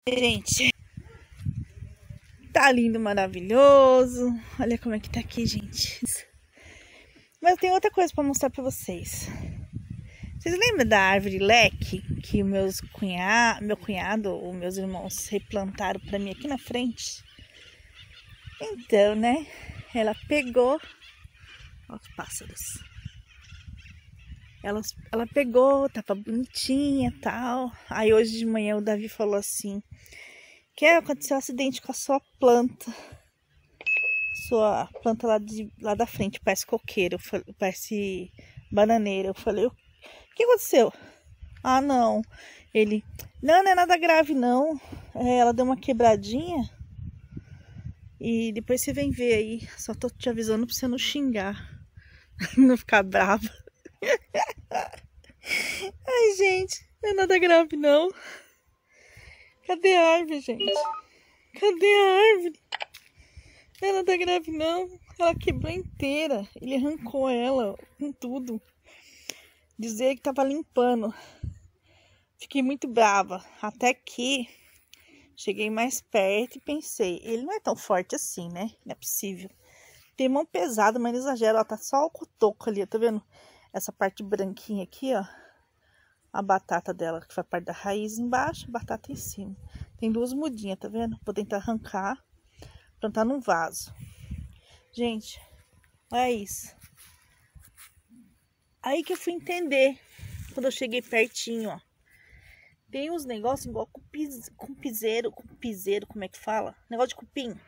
Gente, tá lindo, maravilhoso. Olha como é que tá aqui, gente. Mas tem outra coisa pra mostrar pra vocês. Vocês lembram da árvore leque que meu cunhado ou meus irmãos replantaram pra mim aqui na frente? Então, né? Ela pegou... Olha os pássaros. Ela pegou, tava bonitinha e tal. Aí hoje de manhã o Davi falou assim... Que aconteceu um acidente com a sua planta. Sua planta lá da frente, parece coqueiro, parece bananeira. Eu falei, o que aconteceu? Ah, não. Ele, não é nada grave, não. Ela deu uma quebradinha. E depois você vem ver aí. Só tô te avisando pra você não xingar. Não ficar brava. Ai, gente, não é nada grave, não. Cadê a árvore, gente? Cadê a árvore? Não é nada grave, não. Ela quebrou inteira. Ele arrancou ela com tudo. Dizer que tava limpando. Fiquei muito brava. Até que cheguei mais perto e pensei, ele não é tão forte assim, né? Não é possível. Tem mão pesada, mas não exagera. Ó, tá só o cotoco ali, tá vendo? Essa parte branquinha aqui, ó. A batata dela, que faz parte da raiz embaixo, a batata em cima. Tem duas mudinhas, tá vendo? Vou tentar arrancar, plantar num vaso. Gente, olha isso. Aí que eu fui entender, quando eu cheguei pertinho, ó. Tem uns negócios igual com piseiro, como é que fala? Negócio de cupim.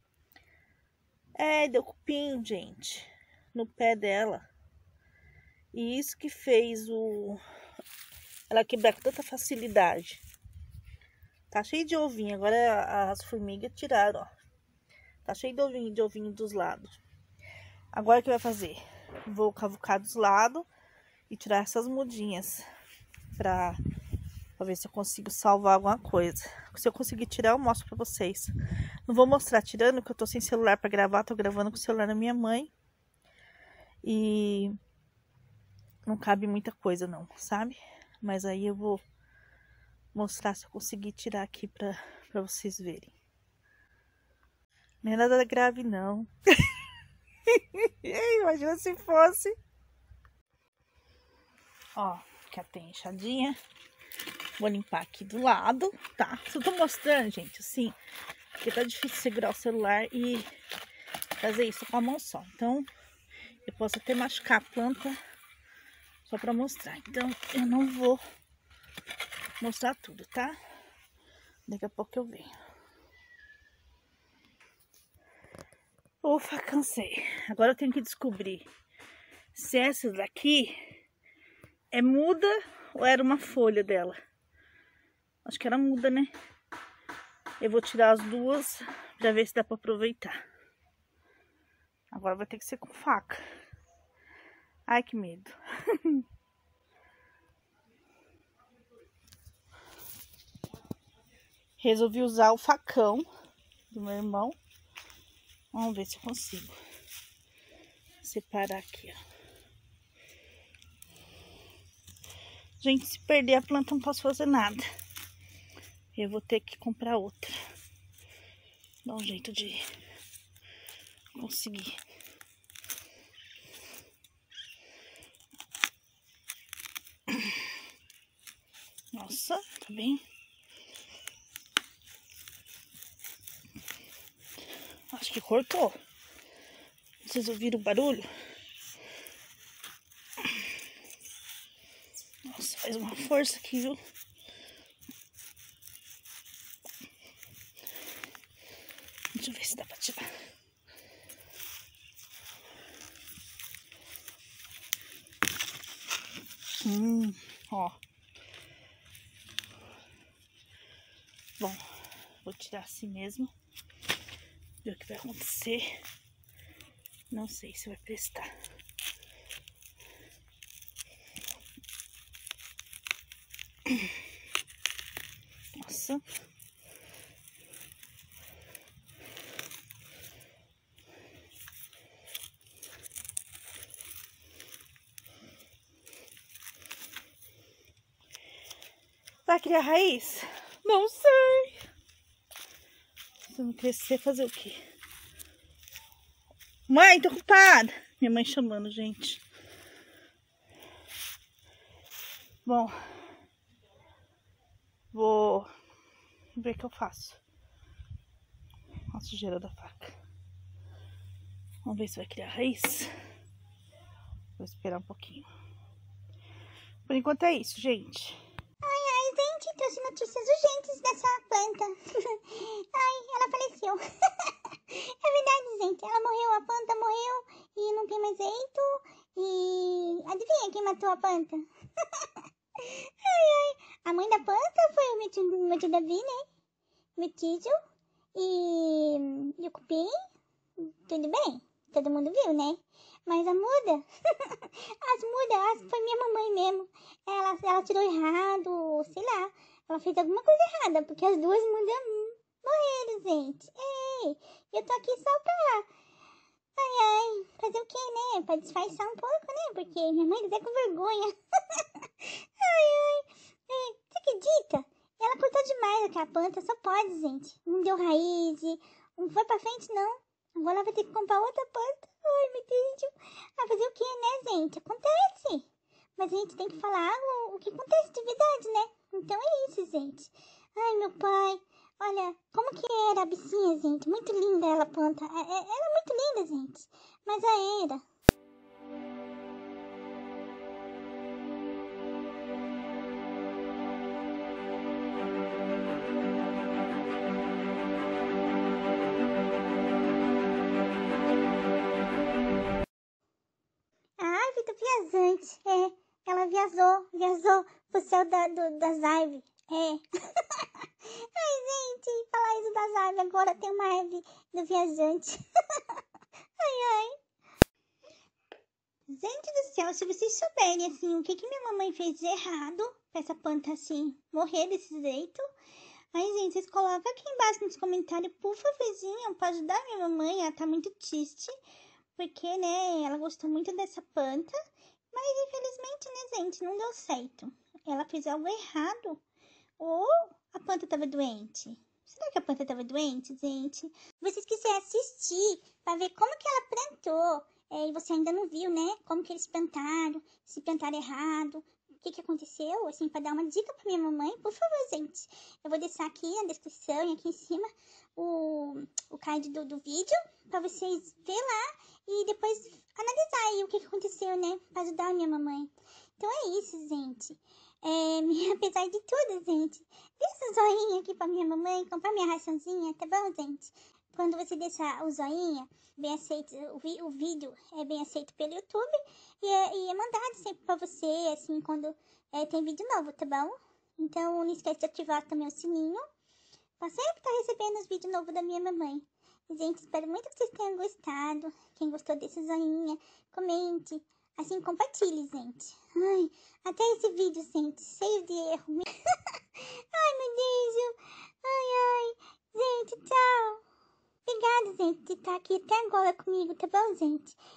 Deu cupim, gente, no pé dela. E isso que fez ela quebrar com tanta facilidade. Tá cheio de ovinho, agora as formigas tiraram, ó. Tá cheio de ovinho dos lados. Agora o que vai fazer? Vou cavucar dos lados e tirar essas mudinhas pra ver se eu consigo salvar alguma coisa. Se eu conseguir tirar, eu mostro pra vocês. Não vou mostrar tirando, porque eu tô sem celular pra gravar. Tô gravando com o celular da minha mãe. E não cabe muita coisa não, sabe? Mas aí eu vou mostrar se eu conseguir tirar aqui pra vocês verem. Não é nada grave, não. Imagina se fosse. Ó, que tem enxadinha. Vou limpar aqui do lado, tá? Só tô mostrando, gente, assim, porque tá difícil segurar o celular e fazer isso com a mão só. Então, eu posso até machucar a planta só pra mostrar. Então, eu não vou mostrar tudo, tá? Daqui a pouco eu venho. Ufa, cansei. Agora eu tenho que descobrir se essa daqui é muda ou era uma folha dela. Acho que era muda, né? Eu vou tirar as duas pra ver se dá pra aproveitar. Agora vai ter que ser com faca. Ai, que medo. Resolvi usar o facão do meu irmão. Vamos ver se eu consigo separar aqui, ó. Gente, se perder a planta, não posso fazer nada. Eu vou ter que comprar outra. Dá um jeito de conseguir. Nossa, tá bem? Acho que cortou. Vocês ouviram o barulho? Nossa, faz uma força aqui, viu? Deixa eu ver se dá pra tirar. Ó. Bom, vou tirar assim mesmo. Ver o que vai acontecer. Não sei se vai prestar. Nossa. Vai criar raiz? Não sei. Se não crescer, fazer o quê? Mãe, tô ocupada. Minha mãe chamando, gente. Bom, vou ver o que eu faço. Olha a sujeira da faca. Vamos ver se vai criar raiz. Vou esperar um pouquinho. Por enquanto é isso, gente. Ai, gente, trouxe notícias urgentes dessa planta. Ai, ela faleceu. É verdade, gente. Ela morreu, a planta morreu e não tem mais jeito. E adivinha quem matou a planta? A mãe da planta foi o meu tio Davi, né? Meu tio e o cupim. Tudo bem, todo mundo viu, né? Mas a muda, foi minha mamãe mesmo. Ela tirou errado, sei lá. Ela fez alguma coisa errada, porque as duas mudas morreram, gente. Ei, eu tô aqui só pra... fazer o quê, né? Pra disfarçar um pouco, né? Porque minha mãe tá com vergonha. Você acredita? Ela cortou demais aquela planta, só pode, gente. Não deu raiz, não foi pra frente, não. Agora ela vai ter que comprar outra planta. Ai, meu Deus. Vai fazer o quê, né, gente? Acontece. Mas a gente tem que falar o que acontece de verdade, né? Então é isso, gente. Ai, meu pai. Olha, como que era a bichinha, gente? Muito linda ela, planta. Ela é muito linda, gente. Mas já era. A ave do viajante, ela viajou pro céu das aves, Ai, gente, falar isso das aves, agora tem uma ave do viajante. Gente do céu, se vocês souberem, assim, o que minha mamãe fez de errado pra essa planta, assim, morrer desse jeito. Ai, gente, vocês colocam aqui embaixo nos comentários, por favorzinho, pra ajudar minha mamãe, ela tá muito triste. Porque, né, ela gostou muito dessa planta, mas infelizmente, né, gente, não deu certo. Ela fez algo errado. Ou a planta tava doente. Será que a planta tava doente, gente? Se vocês quiserem assistir pra ver como que ela plantou, e você ainda não viu, né, como que eles plantaram, se plantaram errado, o que aconteceu, assim, pra dar uma dica pra minha mamãe, por favor, gente. Eu vou deixar aqui na descrição e aqui em cima o card do vídeo pra vocês verem lá e depois analisar aí o que aconteceu, né, pra ajudar a minha mamãe. Então é isso, gente. Apesar de tudo, gente, deixa o zoinho aqui pra minha mamãe comprar minha raçãozinha, tá bom, gente? Quando você deixar o zoinha, bem aceito, o vídeo é bem aceito pelo YouTube e é mandado sempre pra você, assim, quando tem vídeo novo, tá bom? Então não esquece de ativar também o sininho pra sempre estar recebendo os vídeos novos da minha mamãe. Gente, espero muito que vocês tenham gostado. Quem gostou desse zoinha, comente. Assim, compartilhe, gente. Ai, até esse vídeo, gente, cheio de erro. Ai, meu Deus. Ai. Gente, tchau. Obrigada, gente, de estar aqui até agora comigo, tá bom, gente?